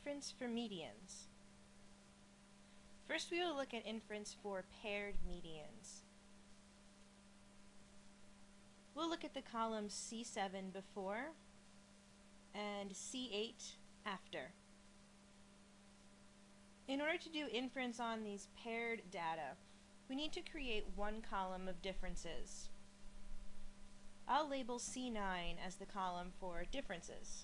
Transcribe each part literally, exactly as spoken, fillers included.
inference for medians. First we will look at inference for paired medians. We'll look at the columns C seven before and C eight after. In order to do inference on these paired data, we need to create one column of differences. I'll label C nine as the column for differences.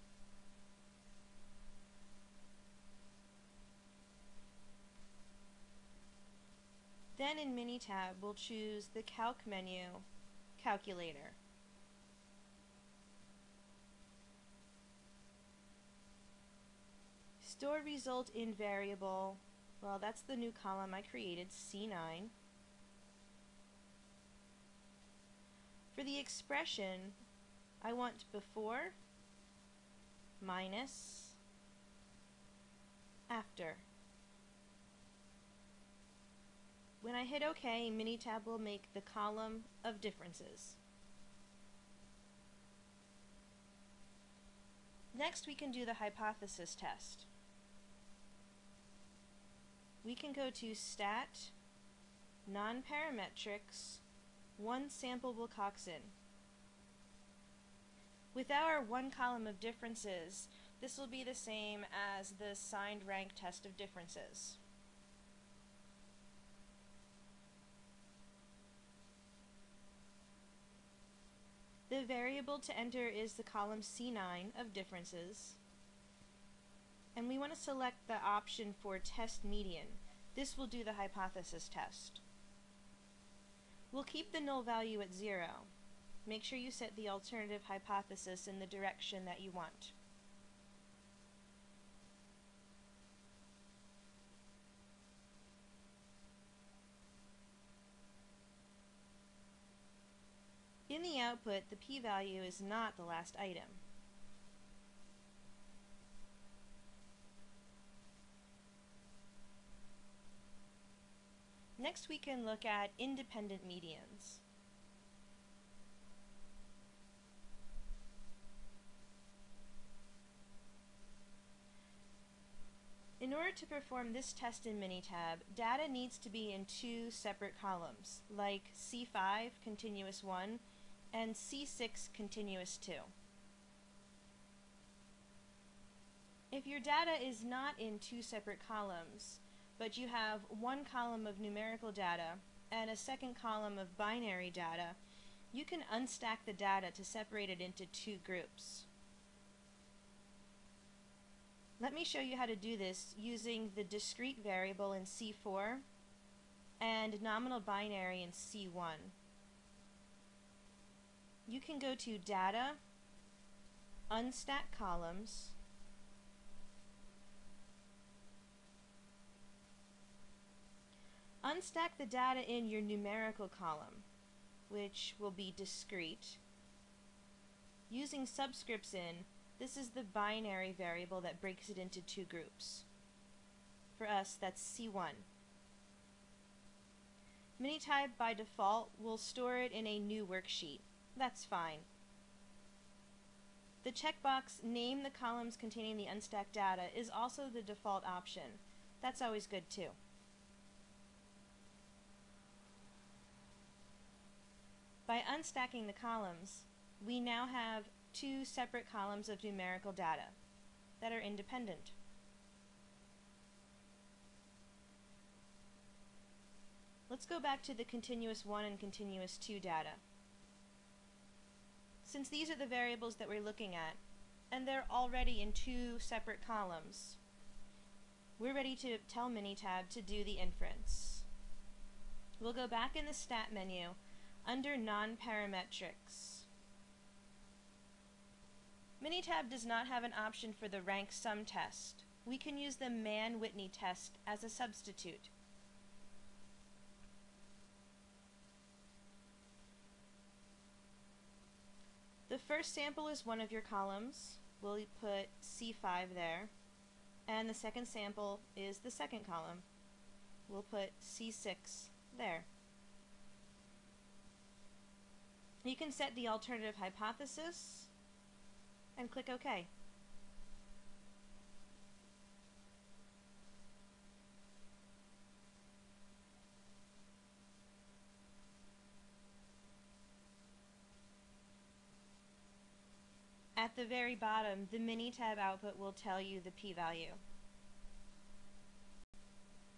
Then in Minitab, we'll choose the Calc menu, Calculator. Store result in variable, well, that's the new column I created, C nine. For the expression, I want before, minus, after. When I hit OK, Minitab will make the column of differences. Next, we can do the hypothesis test. We can go to Stat, Non-Parametrics, One Sample Wilcoxon. With our one column of differences, this will be the same as the signed rank test of differences. The variable to enter is the column C nine of differences, and we want to select the option for test median. This will do the hypothesis test. We'll keep the null value at zero. Make sure you set the alternative hypothesis in the direction that you want. In the output, the p-value is not the last item. Next, we can look at independent medians. In order to perform this test in Minitab, data needs to be in two separate columns, like C five, continuous one, and C six, continuous two. If your data is not in two separate columns, but you have one column of numerical data and a second column of binary data, you can unstack the data to separate it into two groups. Let me show you how to do this using the discrete variable in C four and nominal binary in C one. You can go to Data, Unstack Columns, unstack the data in your numerical column, which will be discrete. Using subscripts in, this is the binary variable that breaks it into two groups. For us, that's C one. Minitab by default will store it in a new worksheet. That's fine. The checkbox Name the columns containing the unstacked data is also the default option. That's always good too. By unstacking the columns, we now have two separate columns of numerical data that are independent. Let's go back to the continuous one and continuous two data. Since these are the variables that we're looking at, and they're already in two separate columns, we're ready to tell Minitab to do the inference. We'll go back in the Stat menu under Non-Parametrics. Minitab does not have an option for the rank sum test. We can use the Mann-Whitney Test as a substitute. The first sample is one of your columns. We'll put C five there. And the second sample is the second column. We'll put C six there. You can set the alternative hypothesis and click OK. at the very bottom, the Minitab output will tell you the p-value.